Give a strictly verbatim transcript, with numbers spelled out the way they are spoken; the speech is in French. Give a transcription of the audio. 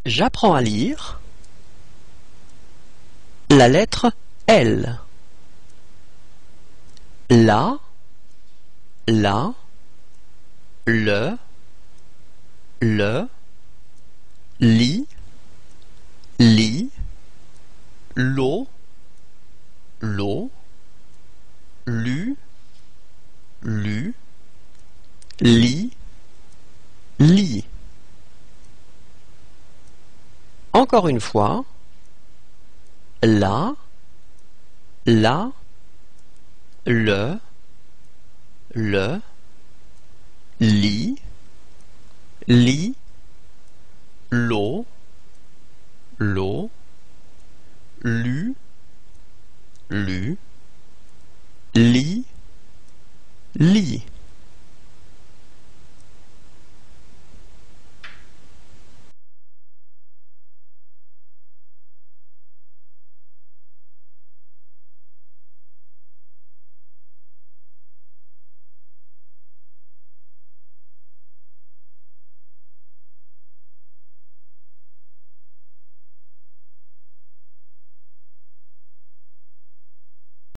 J'apprends à lire la lettre L. La, la, le, le, li, li, lo, lo, lu, lu, li, li. Encore une fois, la, la, le, le, li, li, lo, lo, lu, lu, li, li.